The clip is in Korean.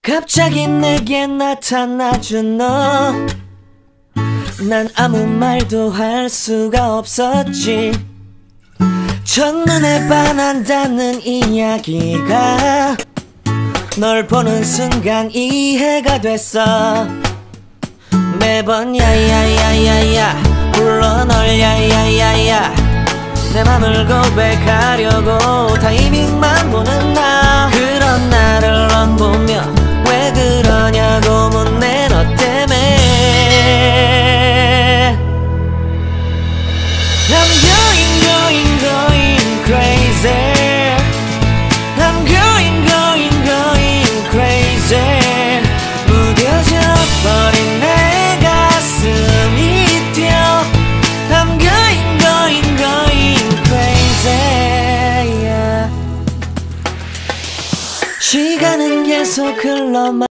갑자기 내게 나타나준 너, 난 아무 말도 할 수가 없었지. 첫눈에 반한다는 이야기가 널 보는 순간 이해가 됐어. 매번 야야야야야 불러 널 야야야야, 내 맘을 고백하려고 타이밍만 보는 나. 그런 나를 넌 보며 왜 그러냐고 묻네. 너 때문에 I'm going crazy. I'm going crazy. 무뎌져 버린 내 가슴이 뛰어. I'm going crazy, yeah. 시간은 계속 흘러만